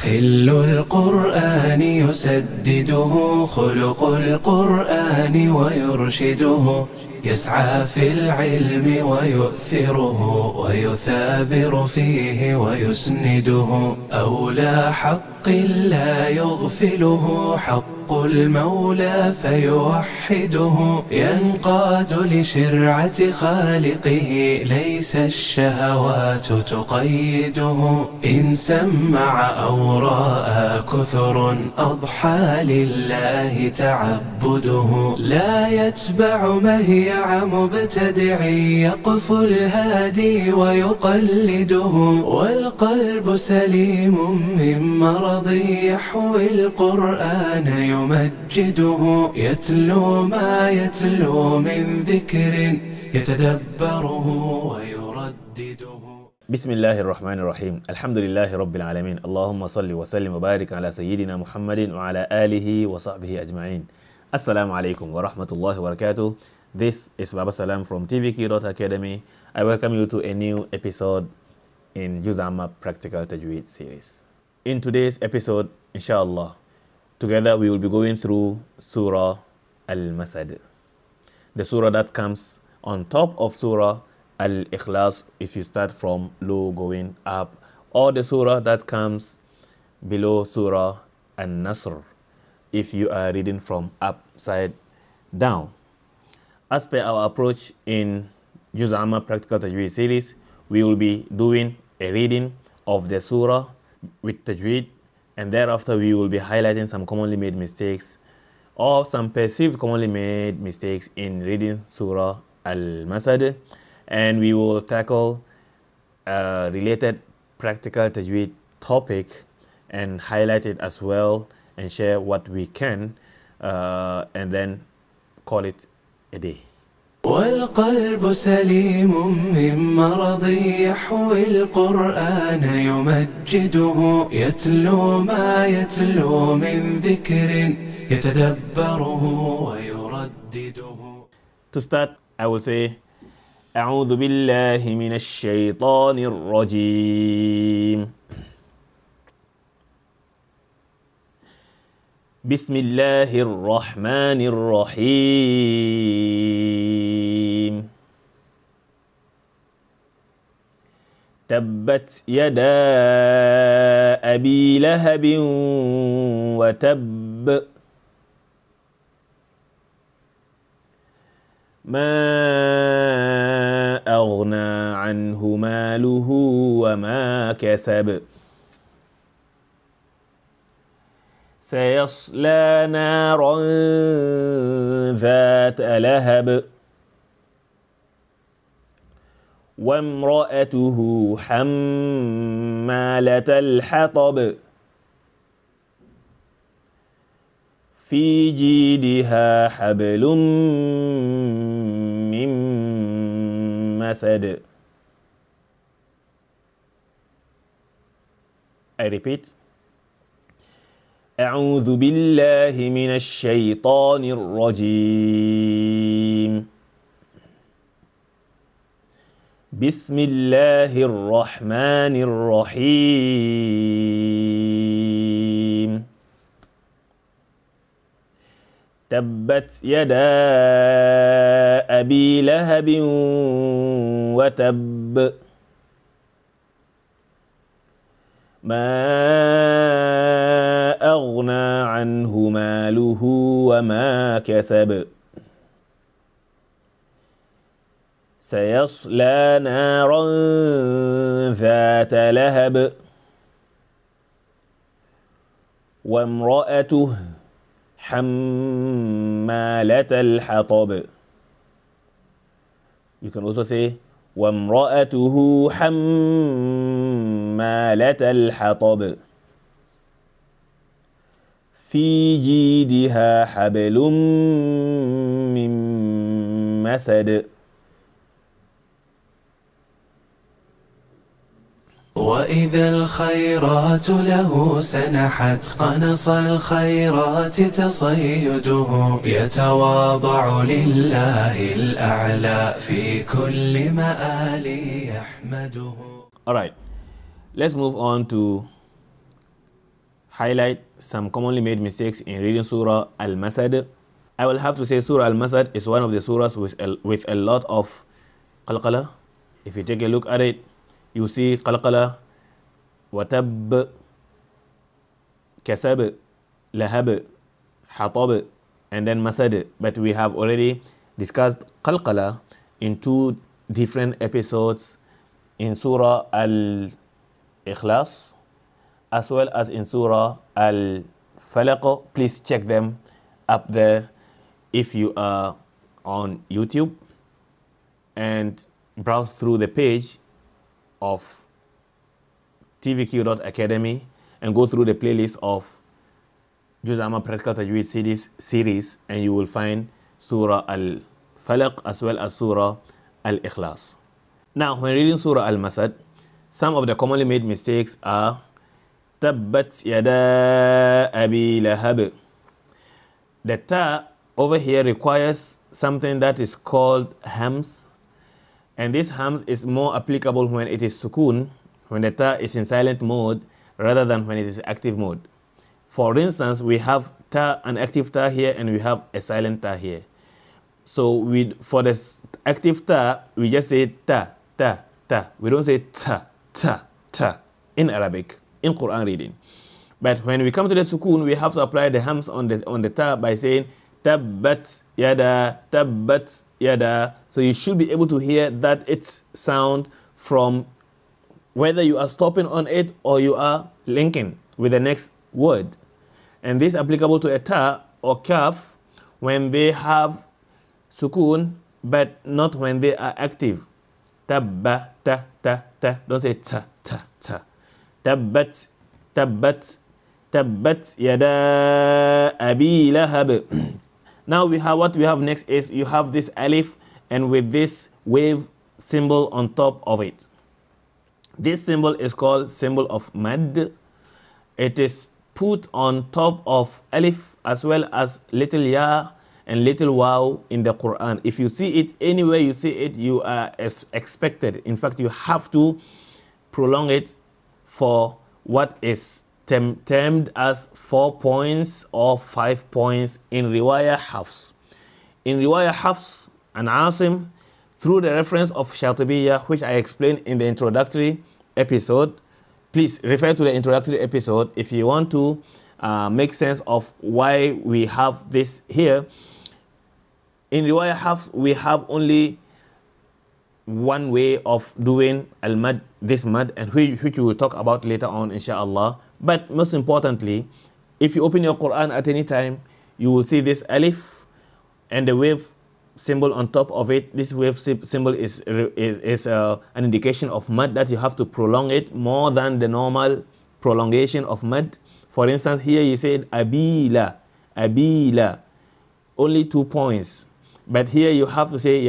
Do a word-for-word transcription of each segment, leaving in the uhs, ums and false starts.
خل القرآن يسدده خلق القرآن ويرشده يسعى في العلم ويؤثره ويثابر فيه ويسنده أولى حق لا يغفله حق المولى فيوحده ينقاد لشرعة خالقه ليس الشهوات تقيده إن سمع أو رأى كثر أضحى لله تعبده لا يتبع مهيع مبتدع يقف الهادي ويقلده والقلب سليم من مرض يحوي القرآن يمجده يتلو ما يتلو من ذكر يتدبره ويردده. بسم الله الرحمن الرحيم. الحمد لله رب العالمين. اللهم صل وسلم وبارك على سيدنا محمد وعلى آله وصحبه أجمعين. Assalamu alaikum wa rahmatullahi wa barakatuh. This is Baba Salam from T V Q dot Academy. I welcome you to a new episode in Juz Amma Practical Tajweed series. In today's episode, inshallah, together we will be going through Surah Al-Masad, the surah that comes on top of Surah Al-Ikhlas if you start from low going up, or the surah that comes below Surah Al-Nasr if you are reading from upside down. As per our approach in Juz Amma Practical Tajweed series, we will be doing a reading of the surah with Tajweed, and thereafter we will be highlighting some commonly made mistakes or some perceived commonly made mistakes in reading Surah Al-Masad, and we will tackle a related practical Tajweed topic and highlight it as well and share what we can uh, and then call it a day. والقلب سليم من مرض يحوي القرآن يمجده يتلو ما يتلو من ذكر يتدبره ويردده. To start, I will say أعوذ بالله من الشيطان الرجيم. بسم الله الرحمن الرحيم. تبت يدا أبي لهب وتب ما أغنى عنه ماله وما كسب سيصلى نارا ذات لهب وامرأته حمالة الحطب في جيدها حبل من مسد. I repeat. أعوذ بالله من الشيطان الرجيم. بسم الله الرحمن الرحيم. تبت يدا أبي لهب وتب ما أغنى عنه ماله وما كسب سيصلى نارا ذات لهب وامرأته حمالة الحطب. You can also say وامرأته حمالة الحطب في جيدها حبل من مسد. وإذا الخيرات له سنحت قنص الخيرات تصيده يتواضع لله الأعلى في كل مآل يحمده. Alright, let's move on to highlight some commonly made mistakes in reading Surah Al-Masad. I will have to say Surah Al-Masad is one of the surahs with a, with a lot of qalqala. If you take a look at it, you see qalqala, watab, kasab, lahab, hatab, and then masad. But we have already discussed qalqala in two different episodes in Surah Al-Ikhlas as well as in Surah Al-Falaq. Please check them up there if you are on YouTube, and browse through the page of T V Q dot academy and go through the playlist of Juz Amma Practical Tajweed series, series and you will find Surah Al-Falaq as well as Surah Al-Ikhlas. Now, when reading Surah Al-Masad, some of the commonly made mistakes are Tabbat Yada Abi Lahab. The ta over here requires something that is called hams, and this hams is more applicable when it is sukun, when the ta is in silent mode rather than when it is active mode. For instance, we have ta, an active ta here, and we have a silent ta here. So we, for the active ta, we just say ta, ta, ta. We don't say ta, ta, ta in Arabic, in Quran reading. But when we come to the sukun, we have to apply the hams on the on the ta by saying tabbat yada, tabbat yada. So you should be able to hear that its sound from whether you are stopping on it or you are linking with the next word. And this is applicable to a ta or kaf when they have sukun, but not when they are active. Tabba, ta, ta, ta. Don't say ta, ta, ta. Tabbat, tabbat, tabbat yada abi lahab. Now we have what we have next is you have this alif and with this wave symbol on top of it. This symbol is called symbol of mad. It is put on top of alif as well as little ya and little waw in the Quran. If you see it anywhere you see it, you are as expected. In fact, you have to prolong it for what is term, termed as four points or five points in Riwayah Hafs. In Riwayah Hafs and Asim, through the reference of Shatibiyya, which I explained in the introductory episode, please refer to the introductory episode if you want to uh, make sense of why we have this here. In Riwayah Hafs, we have only one way of doing al-mad, this mad, and which, which we will talk about later on, inshallah. But most importantly, if you open your Quran at any time, you will see this alif and the wave symbol on top of it. This wave symbol is, is, is uh, an indication of mad, that you have to prolong it more than the normal prolongation of mad. For instance, here you said abila, abila, only two points. But here you have to say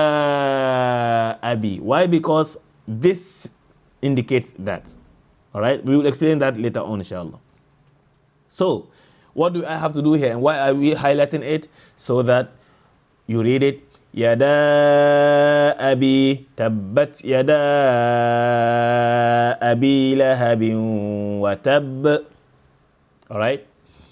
yada abi. Why? Because this indicates that. All right, we will explain that later on, inshallah. So, what do I have to do here, and why are we highlighting it? So that you read it, yada abi, tabbat yada abi lahabin wa tab. All right,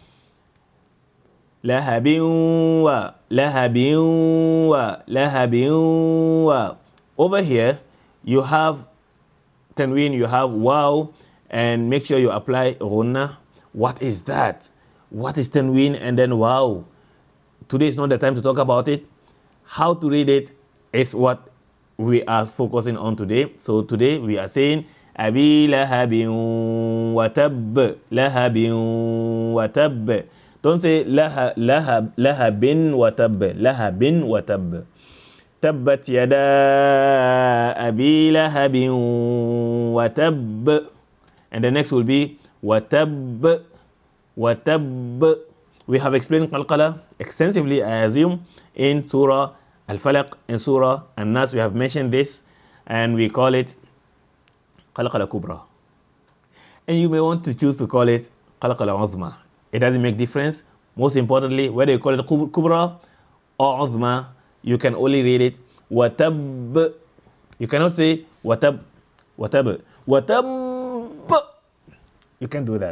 lahabin wa, lahabin wa, lahabin wa. Over here, you have tanween, you have waw, and make sure you apply ghunna. What is that? What is tanween and then waw? Today is not the time to talk about it. How to read it is what we are focusing on today. So today we are saying abi lahabin wa tab, lahabin wa tab. Don't say laha, lahab, lahabin wa tab, lahabin wa tab. Tabbat yada abi lahabin wa tab. And the next will be wa tab, wa tab. We have explained qalqala extensively, I assume, in Surah Al-Falaq, in Surah An-Nas. We have mentioned this, and we call it qalqala kubra. And you may want to choose to call it qalqala uzma. It doesn't make difference. Most importantly, whether you call it kubra or uzma, you can only read it watab. You cannot say watab, watab, watab. You can't do that.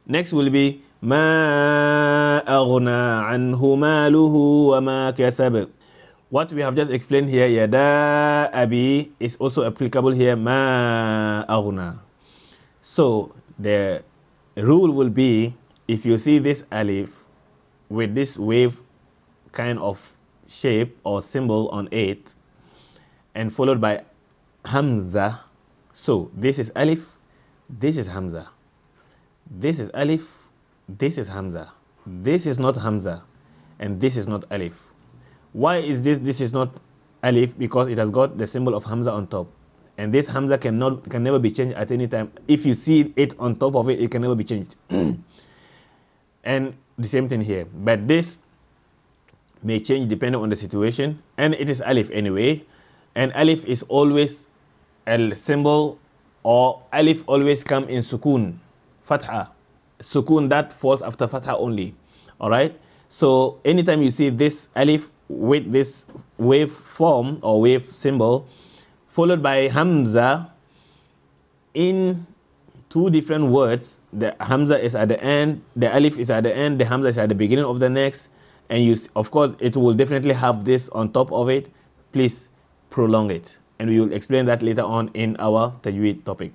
Next will be ما أغنى عنه ماله وما كسب. What we have just explained here, يدا أبي, is also applicable here, ما أغنى. So the rule will be, if you see this alif with this wave kind of shape or symbol on it, and followed by Hamza, so this is alif, this is Hamza, this is alif, this is Hamza, this is not Hamza, and this is not alif. Why is this this is not alif? Because it has got the symbol of Hamza on top, and this Hamza cannot can never be changed at any time. If you see it on top of it, it can never be changed. And the same thing here, but this may change depending on the situation, and it is alif anyway, and alif is always a symbol, or alif always come in sukun, fatha, sukun that falls after fatha only. All right, so anytime you see this alif with this wave form or wave symbol followed by Hamza in two different words, the Hamza is at the end, the alif is at the end, the Hamza is at the beginning of the next, and you, of course, it will definitely have this on top of it. Please prolong it, and we will explain that later on in our tajweed topic.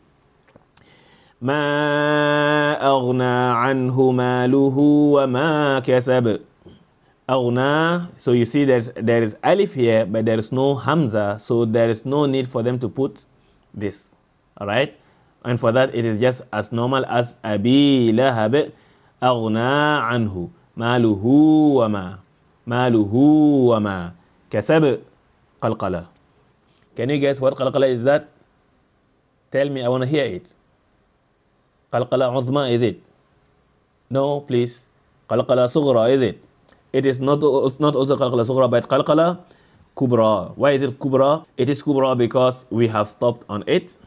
ما أغنى عنه ماله وما كسب. أغنى, so you see there's, there is alif here, but there is no Hamza, so there is no need for them to put this. All right, and for that it is just as normal as أبي لهب أغنى عنه ماله وما ماله وما كسب قلقلة. Can you guess what قلقلة is that? Tell me, I want to hear it. قلقلة عظمى, is it? No, please. قلقلة صغرى, is it? It is not, not also قلقلة صغرى, but قلقلة كبرى. Why is it كبرى? It is كبرى because we have stopped on it,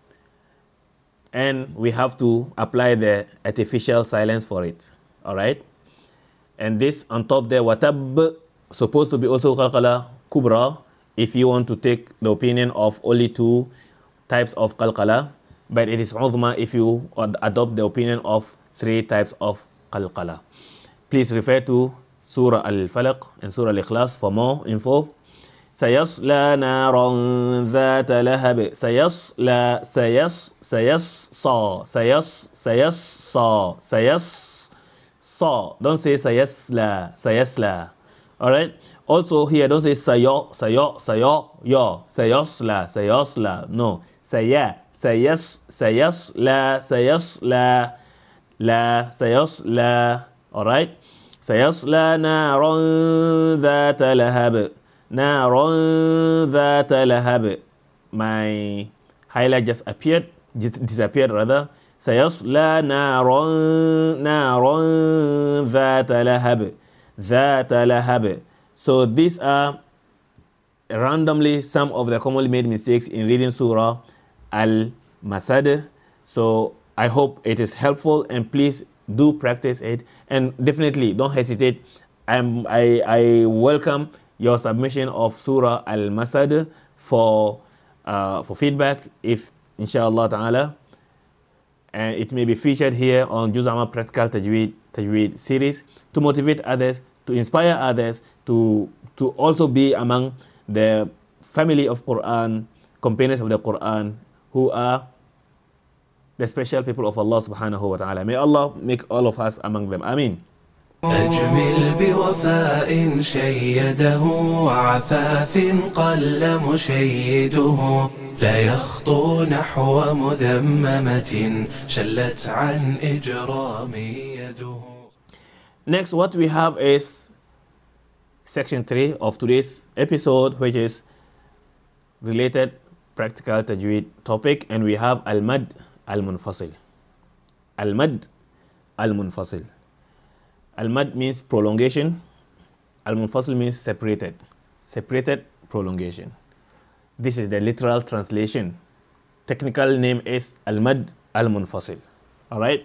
and we have to apply the artificial silence for it. All right, and this on top there, watab, supposed to be also qalqala kubra, if you want to take the opinion of only two types of qalqala, but it is uzma if you adopt the opinion of three types of qalqala. Please refer to Surah Al-Falaq and Surah Al-Ikhlas for more info. سيصلى نارا ذات لهب. سيصلى سيص سيص صا سيص سيص صا سيص صا. Don't say سيصلى سيصلى. All right. Also here, don't say sayo sayo sayo yo سيصلى سيصلى. No. سيا سيص سيصلى سيصلى لا سيصلى. All right. سيصلى نارا ذات لهب. نار ذات لهب. My highlight just appeared, just disappeared rather. سيصلى نار نار ذات لهب. ذات لهب. So these are randomly some of the commonly made mistakes in reading Surah Al-Masad. So I hope it is helpful, and please do practice it, and definitely don't hesitate. I'm, I, I welcome your submission of Surah Al-Masad for uh, for feedback, if inshallah ta'ala, and it may be featured here on Juz'ama Practical Tajweed Tajweed series to motivate others, to inspire others, to to also be among the family of Quran, companions of the Quran, who are the special people of Allah subhanahu wa ta'ala. May Allah make all of us among them. Ameen. أجمل بوفاء شيده وعفاف قل مشيده لا يخطو نحو مذممة شلت عن إجرام يده. Next, what we have is section three of today's episode, which is related practical tajweed topic, and we have al-mad al-munfasil. Al-mad al-munfasil. Al-mad means prolongation. Al-munfasil means separated. Separated prolongation. This is the literal translation. Technical name is al-mad al-munfasil. All right.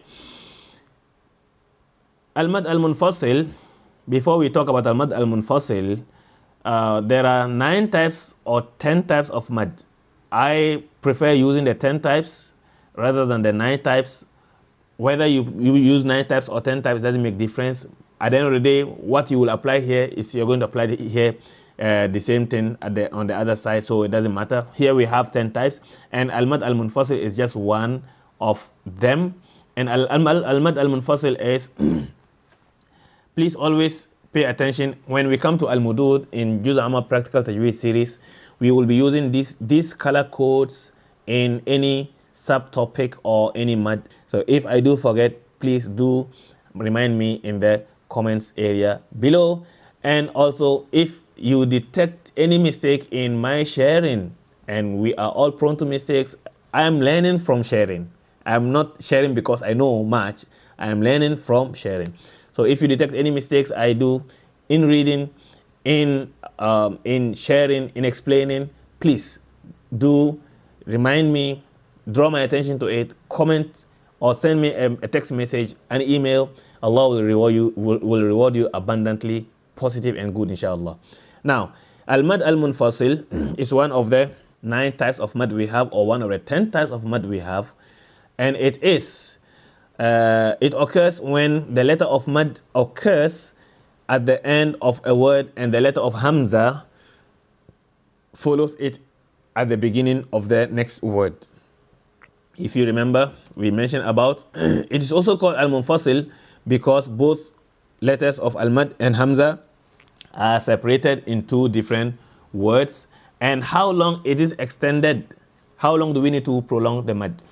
Al-mad al-munfasil. Before we talk about al-mad al-munfasil, uh, there are nine types or ten types of mad. I prefer using the ten types rather than the nine types, whether you, you use nine types or ten types doesn't make difference. At the end of the day, what you will apply here is you're going to apply here uh, the same thing at the, on the other side, so it doesn't matter. Here we have ten types, and al-mad al-munfasil is just one of them. And al-mad al-munfasil is, please always pay attention. When we come to al-mudud in Juz Amma Practical Tajweed series, we will be using these, these color codes in any subtopic or any mad. So if I do forget, please do remind me in the comments area below. And also, if you detect any mistake in my sharing, and we are all prone to mistakes, I am learning from sharing. I am not sharing because I know much. I am learning from sharing. So if you detect any mistakes I do in reading, in um, in sharing, in explaining, please do remind me, draw my attention to it, comment, or send me a, a text message, an email. Allah will reward you, will, will reward you abundantly, positive and good, inshallah. Now, al-mad al-munfasil is one of the nine types of mad we have, or one of the ten types of mad we have, and it is uh, it occurs when the letter of mad occurs at the end of a word, and the letter of hamza follows it at the beginning of the next word. If you remember, we mentioned about it is also called al-munfasil because both letters of al-mad and hamza are separated in two different words. And how long it is extended? How long do we need to prolong the mad?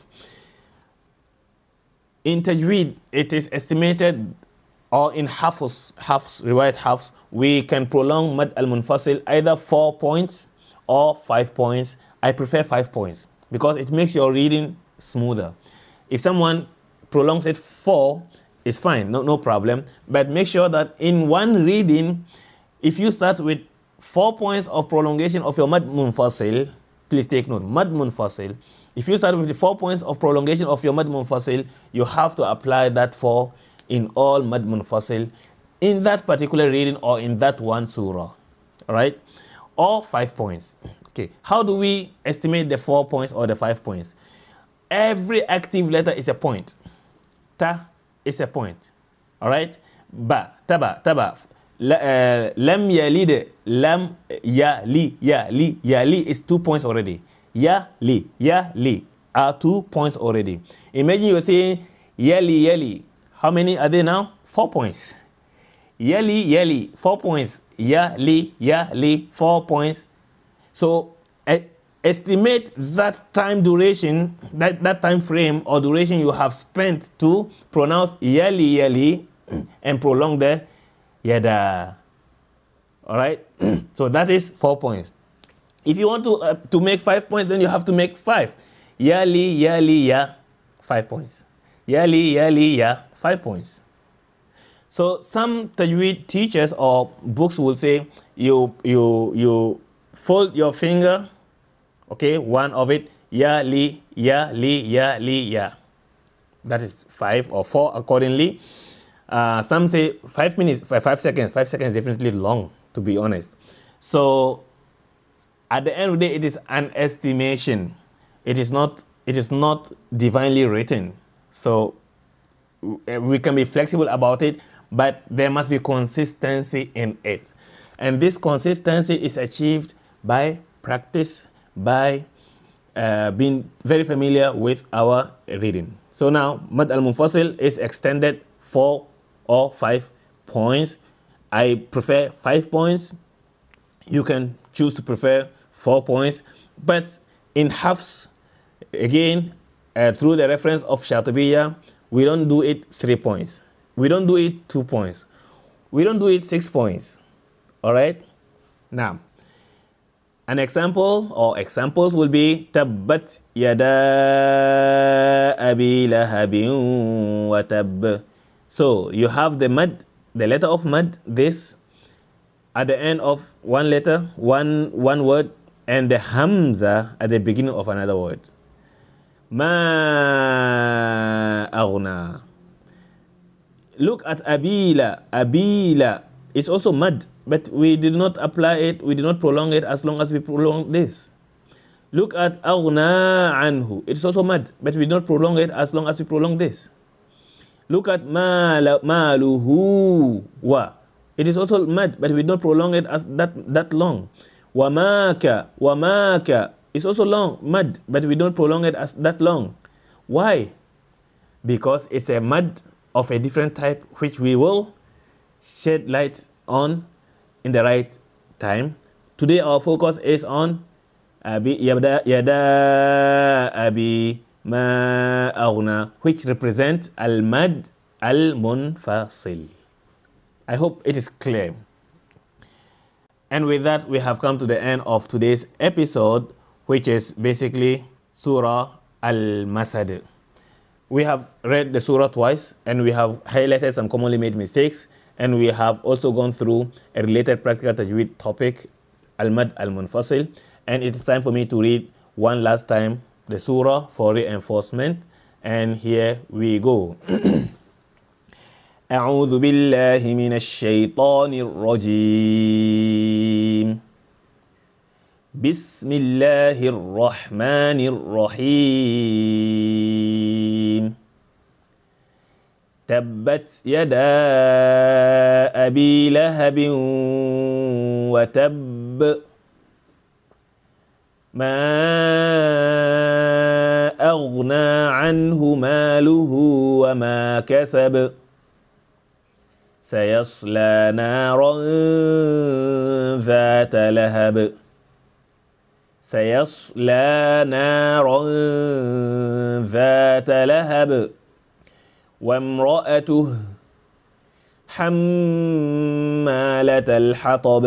In tajweed, it is estimated, or in hafs, hafs, riwayat hafs, we can prolong mad al-munfasil either four points or five points. I prefer five points because it makes your reading smoother. If someone prolongs it four, it's fine, no, no problem. But make sure that in one reading, if you start with four points of prolongation of your mad munfasil, please take note, mad munfasil. If you start with the four points of prolongation of your mad munfasil, you have to apply that four in all mad munfasil in that particular reading or in that one surah, all right? Or five points. Okay, how do we estimate the four points or the five points? Every active letter is a point. Ta is a point, all right? Ba, taba, taba. Lam yalid, lam yali, yali, yali is two points already. Ya li, ya li are two points already. Imagine you're saying yali, yali. How many are there now? Four points. Yali, yali, four points. Ya li, ya li, four points. So uh, estimate that time duration, that, that time frame or duration you have spent to pronounce yali, yali and prolong the yada. All right? So that is four points. If you want to, uh, to make five points, then you have to make five. Yali, yali, ya, five points. Yali, yali, ya, five points. So some tajweed teachers or books will say you, you, you fold your finger, okay, one of it, ya, li, ya, li, ya, li, ya. That is five or four accordingly. Uh, some say five minutes, five seconds. Five seconds is definitely long, to be honest. So at the end of the day, it is an estimation. It is not, it is not divinely written. So we can be flexible about it, but there must be consistency in it. And this consistency is achieved by practice, by uh, being very familiar with our reading. So now, mad al-munfasil is extended four or five points. I prefer five points. You can choose to prefer four points. But in hafs, again, uh, through the reference of Shatibiyya, we don't do it three points. We don't do it two points. We don't do it six points. All right? Now, an example or examples will be Tabbat yada abi lahabin wa tab. So you have the mad, the letter of mad, this at the end of one letter, one one word, and the hamza at the beginning of another word. Ma aghna. Look at abila. Abila is also mad, but we did not apply it, we did not prolong it as long as we prolong this. Look at aghna anhu. It's also mad, but we did not prolong it as long as we prolong this. Look at maluhu wa. It is also mad, but we don't prolong it as that that long. Wamaka, wamaka. It's also long, mad, but we don't prolong it as that long. Why? Because it's a mad of a different type, which we will shed light on in the right time. Today our focus is on abi yada yada abi ma aghna, which represent al mad al munfasil. I hope it is clear. And with that, we have come to the end of today's episode, which is basically Surah Al-Masad. We have read the surah twice, and we have highlighted some commonly made mistakes, and we have also gone through a related practical tajweed topic, Al-Mad Al-Munfasil. And it's time for me to read one last time the surah for reinforcement. And here we go. أعوذ بالله من الشيطان الرجيم بسم الله الرحمن الرحيم تبت يدا أبي لهب وتب ما أغنى عنه ماله وما كسب سيصلى نارا ذات لهب سيصلى نارا ذات لهب وامرأته حمالة الحطب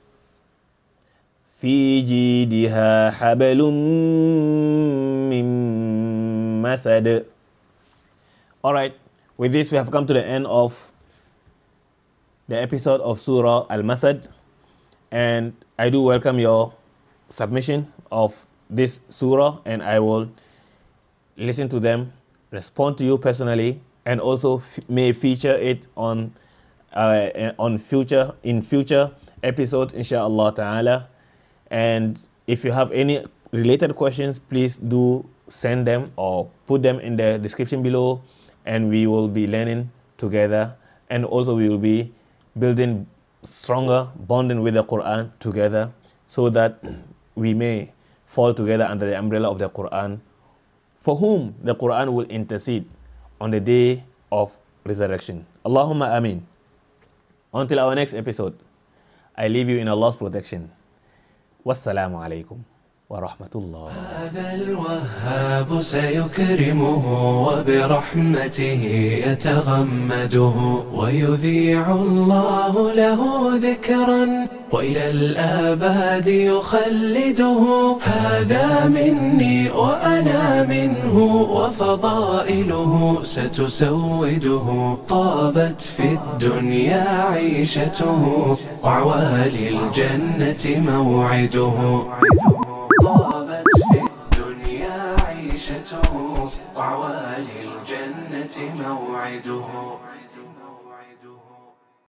في جيدها حبل من مسد. Alright, with this we have come to the end of the episode of Surah Al-Masad, and I do welcome your submission of this surah, and I will listen to them, respond to you personally, and also f may feature it on uh, on future in future episodes, inshallah ta'ala. And if you have any related questions, please do send them or put them in the description below, and we will be learning together, and also we will be building stronger bonding with the Quran together, so that we may fall together under the umbrella of the Quran, for whom the Quran will intercede on the day of resurrection. Allahumma ameen. Until our next episode, I leave you in Allah's protection. Wassalamu alaikum wa rahmatullah. هذا الوهاب سيكرمه وبرحمته يتغمده ويذيع الله له ذكرا وإلى الآباد يخلده. هذا مني وأنا منه وفضائله ستسوده. طابت في الدنيا عيشته وعوالي الجنة موعده. طابت في الدنيا عيشته وعوالي الجنة موعده.